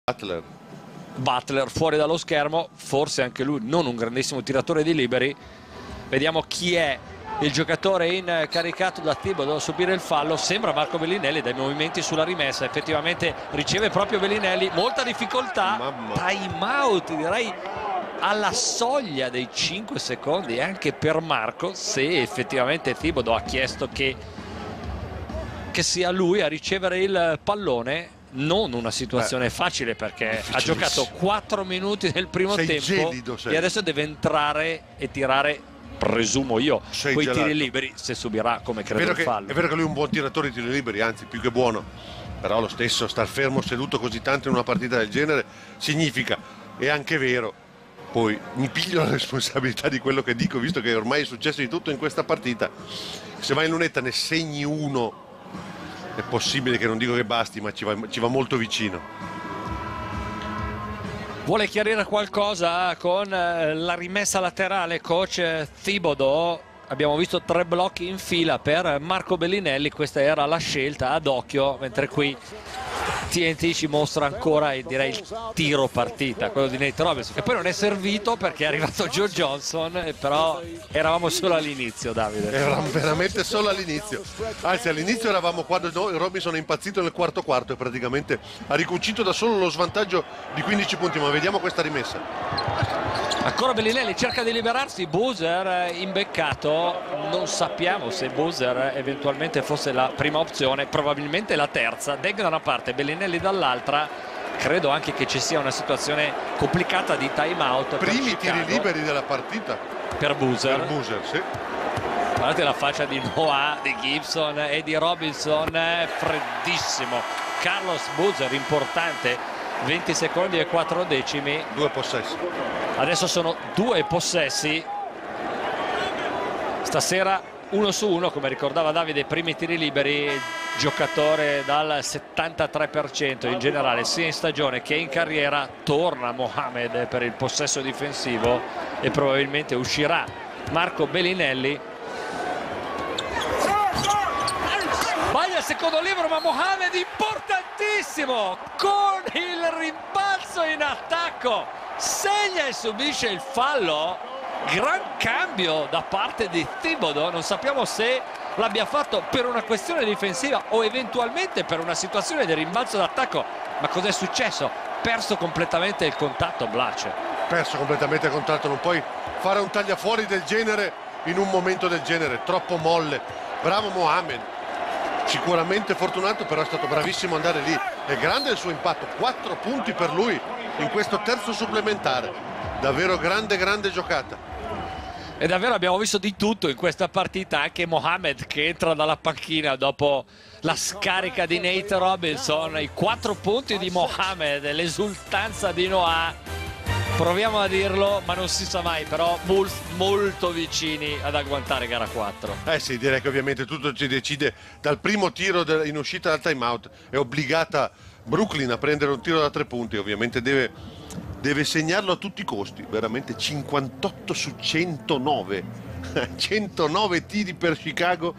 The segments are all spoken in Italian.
Butler fuori dallo schermo, forse anche lui non un grandissimo tiratore di liberi. Vediamo chi è il giocatore incaricato da Thibodeau a subire il fallo. Sembra Marco Bellinelli dai movimenti sulla rimessa, effettivamente riceve proprio Bellinelli, molta difficoltà, time out direi alla soglia dei 5 secondi anche per Marco, se effettivamente Thibodeau ha chiesto che sia lui a ricevere il pallone. Non una situazione facile, perché ha giocato 4 minuti nel primo tempo e adesso deve entrare e tirare, presumo io, quei tiri liberi, se subirà, come credo, il fallo. È vero che lui è un buon tiratore di tiri liberi, anzi più che buono, però lo stesso star fermo seduto così tanto in una partita del genere significa, è anche vero, poi mi piglio la responsabilità di quello che dico, visto che ormai è successo di tutto in questa partita. Se vai in lunetta ne segni uno, è possibile che, non dico che basti, ma ci va molto vicino. Vuole chiarire qualcosa con la rimessa laterale coach Thibodeau. Abbiamo visto 3 blocchi in fila per Marco Bellinelli, questa era la scelta ad occhio, mentre qui TNT ci mostra ancora, direi, il tiro partita, quello di Nate Robinson, che poi non è servito perché è arrivato Joe Johnson, però eravamo solo all'inizio, Davide. Eravamo veramente solo all'inizio, anzi all'inizio eravamo quando Robinson è impazzito nel quarto e praticamente ha ricucito da solo lo svantaggio di 15 punti, ma vediamo questa rimessa. Ancora Bellinelli cerca di liberarsi, Boozer imbeccato, non sappiamo se Boozer eventualmente fosse la prima opzione, probabilmente la terza. Deng da una parte, Bellinelli dall'altra. Credo anche che ci sia una situazione complicata di time out. Primi tiri liberi della partita per Boozer. Sì. Guardate la faccia di Noah, di Gibson e di Robinson, freddissimo. Carlos Boozer, importante, 20 secondi e 4 decimi. 2 possessi. Adesso sono 2 possessi. Stasera 1 su 1, come ricordava Davide, primi tiri liberi, giocatore dal 73% in generale, sia in stagione che in carriera. Torna Mohamed per il possesso difensivo e probabilmente uscirà Marco Bellinelli. Sbaglia il secondo libero, ma Mohamed importantissimo con il rimbalzo in attacco, segna e subisce il fallo. Gran cambio da parte di Thibodeau, non sappiamo se l'abbia fatto per una questione difensiva o eventualmente per una situazione di rimbalzo d'attacco. Ma cos'è successo? Perso completamente il contatto, Blace. Perso completamente il contatto, non puoi fare un tagliafuori del genere in un momento del genere, troppo molle. Bravo Mohamed, sicuramente fortunato, però è stato bravissimo andare lì. È grande il suo impatto, 4 punti per lui in questo terzo supplementare. Davvero grande giocata. E davvero abbiamo visto di tutto in questa partita, anche Mohamed che entra dalla panchina dopo la scarica di Nate Robinson, i 4 punti di Mohamed, l'esultanza di Noah, proviamo a dirlo ma non si sa mai, però molto vicini ad agguantare gara 4. Sì, direi che ovviamente tutto si decide dal primo tiro in uscita dal timeout. È obbligata Brooklyn a prendere un tiro da 3 punti, ovviamente deve segnarlo a tutti i costi, veramente 58 su 109 109 tiri per Chicago,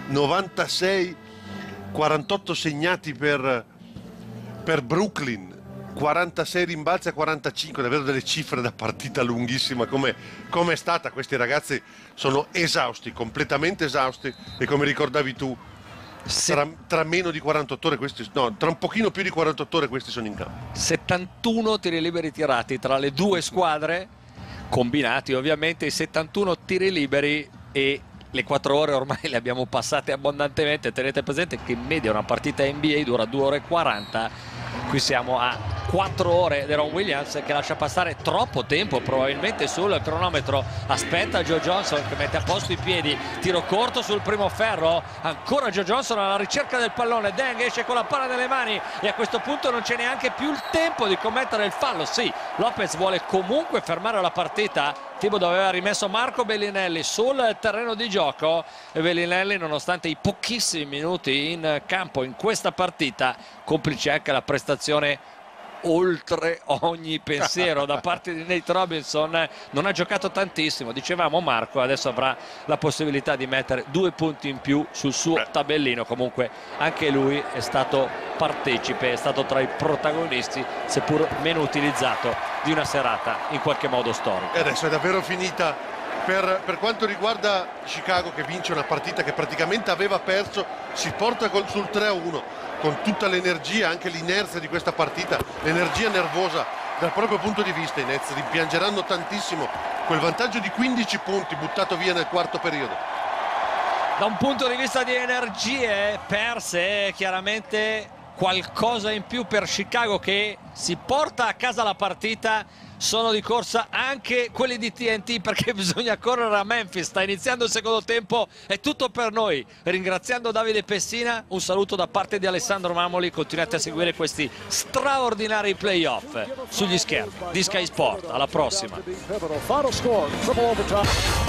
96, 48 segnati per Brooklyn, 46 rimbalzi a 45, davvero delle cifre da partita lunghissima come è stata. Questi ragazzi sono esausti, completamente esausti, e come ricordavi tu, tra meno di 48 ore questi, no, tra un pochino più di 48 ore questi sono in campo. 71 tiri liberi tirati tra le due squadre, combinati ovviamente, i 71 tiri liberi, e le 4 ore ormai le abbiamo passate abbondantemente. Tenete presente che in media una partita NBA dura 2 ore e 40, qui siamo a 4 ore. Deron Williams che lascia passare troppo tempo probabilmente sul cronometro, aspetta Joe Johnson che mette a posto i piedi, tiro corto sul primo ferro, ancora Joe Johnson alla ricerca del pallone, Deng esce con la palla nelle mani e a questo punto non c'è neanche più il tempo di commettere il fallo. Sì, Lopez vuole comunque fermare la partita. Thibodeau aveva rimesso Marco Bellinelli sul terreno di gioco e Bellinelli, nonostante i pochissimi minuti in campo in questa partita, complice anche la prestazione oltre ogni pensiero da parte di Nate Robinson. Non ha giocato tantissimo, dicevamo Marco, adesso avrà la possibilità di mettere 2 punti in più sul suo tabellino. Comunque anche lui è stato partecipe, è stato tra i protagonisti, seppur meno utilizzato, di una serata in qualche modo storica. E adesso è davvero finita per quanto riguarda Chicago, che vince una partita che praticamente aveva perso, si porta sul 3-1 con tutta l'energia, anche l'inerzia di questa partita, l'energia nervosa dal proprio punto di vista. I Nets rimpiangeranno tantissimo quel vantaggio di 15 punti buttato via nel quarto periodo. Da un punto di vista di energie perse, chiaramente qualcosa in più per Chicago, che si porta a casa la partita. Sono di corsa anche quelli di TNT, perché bisogna correre a Memphis. Sta iniziando il secondo tempo. È tutto per noi, ringraziando Davide Pessina. Un saluto da parte di Alessandro Mamoli. Continuate a seguire questi straordinari playoff sugli schermi di Sky Sport. Alla prossima.